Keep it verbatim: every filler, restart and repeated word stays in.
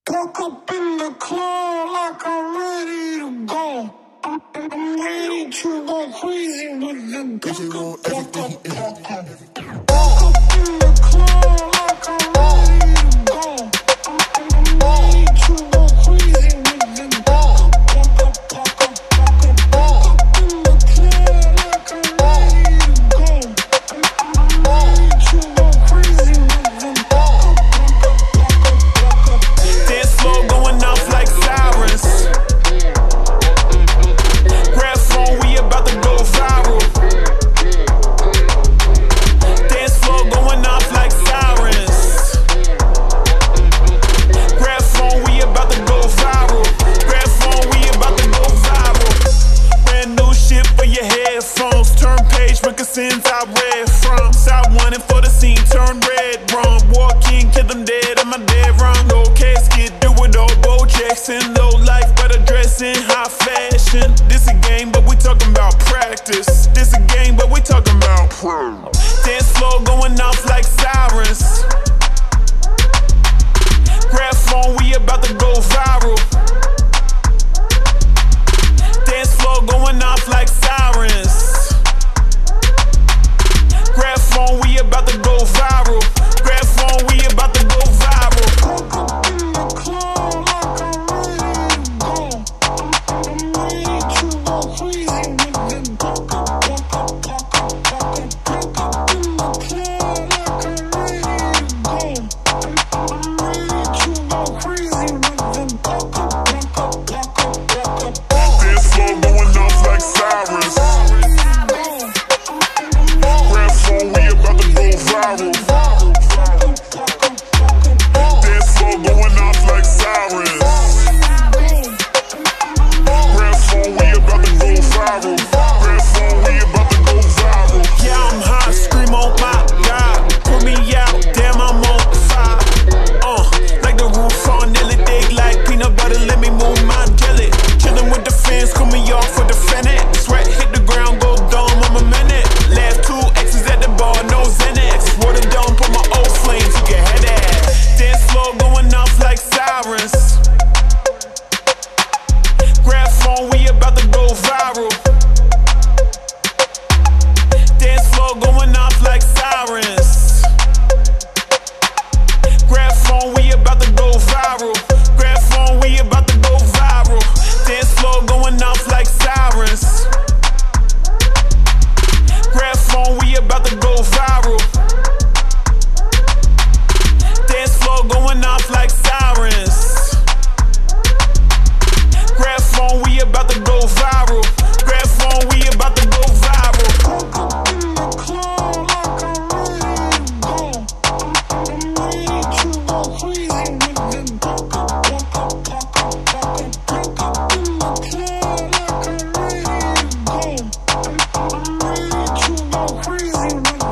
Woke up in the club like I'm ready to go. I'm ready to go crazy with the bitch on everything. Woke up in the club like I'm ready to go. I'm ready to go crazy with the woke up, woke up, woke up, woke up in the club like I'm ready to go. I'm ready to go crazy with the woke up, woke up, woke up, woke up. Dance floor going off like sirens. Grab phone, we about to go viral. Dance floor going off like sirens. Grab phone, we about to go viral. Grab phone, we about to go viral. Brand new shit for your headphones. Turn page, moccasins I read from. South wanting for the scene, turn red, wrong. Walk in, kill them dead, am I dead wrong? No casket, do it all, Bo Jackson. Low life, better dressing, high fashion. This a game, but we talking about practice. This a game, but we talking about pro. Dance floor going off like sirens. Grab phone, we about to go viral. Dance floor going off like sirens. Grab phone, we about to go viral. Grab phone, we about to go viral. Woke up in the club like I'm ready to go. I'm ready to go crazy with the woke up, woke up, woke up, woke up. Woke up in the club like I'm ready to go. I'm ready to go crazy with the woke up, woke up, woke up, woke up. Dance floor going off like sirens. Grab phone, we about to go viral. Dance floor going off like sirens. Grab phone, we about to go viral. Grab phone, we about to go viral. Yeah, I'm hot, scream on my God. Put me out, damn, I'm on fire. Uh, like the roof on Nelly, thick like peanut butter, let me move my jelly. Chillin' with the fans, call me off for the Fennec. Sweat hit the ground, go dumb, I'm a minute. Left two X's at the bar, no Xanax. Water down, put my old flames, you can have that. Dance floor going off like sirens. Grab phone, we about to go viral. Dance floor going off like sirens. Grab phone, we about to go viral. Grab phone, we about to go viral. Dance floor going off like sirens. Grab phone, we about to go viral. Dance floor going off like sirens. Grab phone, we about to go viral. Grab phone, we about to go viral. Woke up in the club like I'm ready to go. I'm ready to go crazy with the woke up, woke up, woke up, woke up. Woke up in the club like I'm ready to go. I'm ready to go crazy with